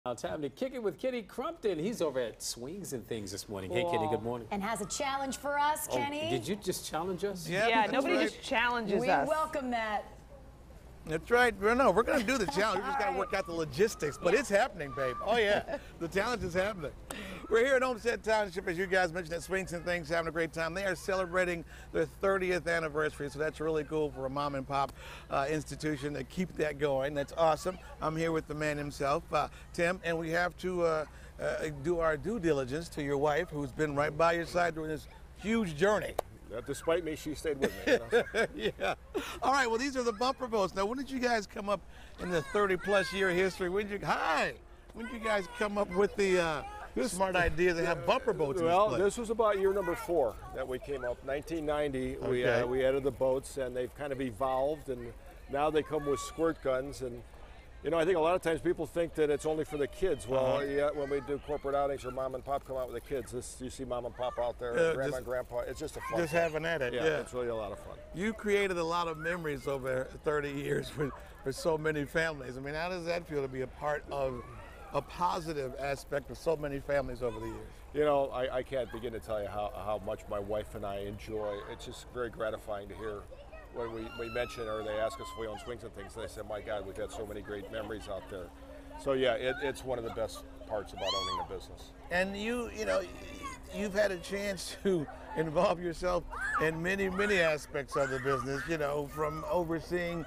Time to kick it with Kenny Crumpton. He's over at Swings and Things this morning. Hey, Kenny, good morning. And has a challenge for us, Kenny. Did you just challenge us? Yeah, nobody just challenges us. We welcome that. That's right. No, we're going to do the challenge. We just got to work out the logistics. But it's happening, babe. Oh, yeah. The challenge is happening. We're here at Homestead Township, as you guys mentioned, at Swings and Things, having a great time. They are celebrating their 30th anniversary, so that's really cool for a mom and pop institution to keep that going. That's awesome. I'm here with the man himself, Tim, and we have to do our due diligence to your wife, who's been right by your side during this huge journey. Despite me, she stayed with me. You know? Yeah. All right, well, these are the bumper boats. Now, when did you guys come up in the 30-plus year history? When did you guys come up with the smart idea to have bumper boats in Well, this place? this was about year number 4 that we came up. 1990, Okay. we added the boats, and they've kind of evolved, and now they come with squirt guns. And you know, I think a lot of times people think that it's only for the kids. Well, yeah, when we do corporate outings or mom and pop come out with the kids, you see mom and pop out there, grandma and grandpa. It's just a fun. Just having at it. Yeah, Yeah. it's really a lot of fun. You created a lot of memories over 30 years for so many families. I mean, how does that feel to be a part of a positive aspect of so many families over the years? You know, I can't begin to tell you how much my wife and I enjoy. It's just very gratifying to hear when we mention or they ask us if we own Swings and Things. They say, my God, we've got so many great memories out there. So yeah, it's one of the best parts about owning the business. And you've had a chance to involve yourself in many, many aspects of the business, you know, from overseeing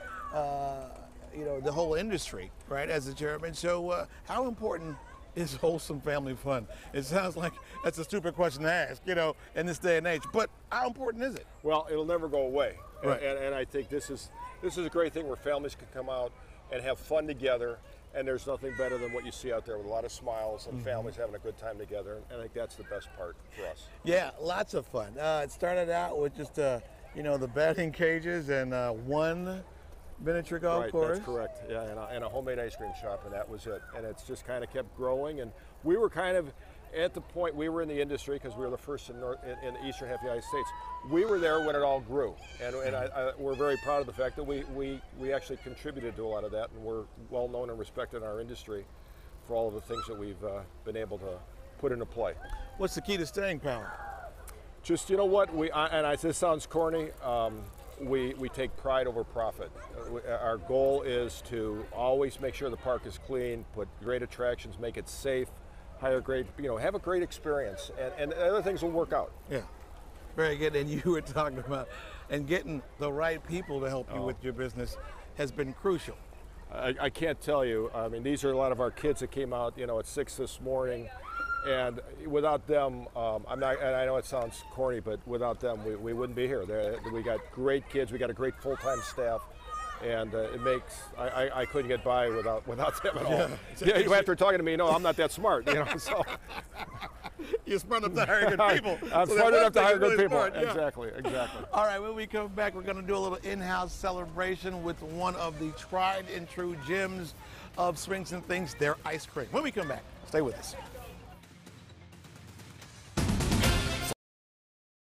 the whole industry, right, as the chairman. So how important is wholesome family fun? It sounds like that's a stupid question to ask, you know, in this day and age, but how important is it? Well, it'll never go away. Right. And I think this is a great thing where families can come out and have fun together, and there's nothing better than what you see out there with a lot of smiles and families having a good time together, and I think that's the best part for us. Yeah, lots of fun. It started out with just, the batting cages and one miniature golf course. That's correct. Yeah, and a homemade ice cream shop, and that was it. And it's just kind of kept growing, and we were kind of at the point we were in the industry because we were the first in the eastern half of the United States. We were there when it all grew, and we're very proud of the fact that we actually contributed to a lot of that, and we're well known and respected in our industry for all of the things that we've been able to put into play. What's the key to staying power? Just, you know what, this sounds corny, we take pride over profit. Our goal is to always make sure the park is clean, put great attractions, make it safe, hire great, have a great experience, and other things will work out. Yeah, very good. And you were talking about, and getting the right people to help you with your business has been crucial. I can't tell you. I mean, these are a lot of our kids that came out, at 6 this morning, and without them, and I know it sounds corny, but without them, we wouldn't be here. We got great kids. We got a great full-time staff. And it makes, I couldn't get by without them at all. Yeah, after talking to me, I'm not that smart, so. You're smart enough to hire good people. I'm smart enough to hire good people. Smart, yeah. Exactly. All right, when we come back, we're going to do a little in-house celebration with one of the tried and true gems of Swings and Things, their ice cream. When we come back, stay with us.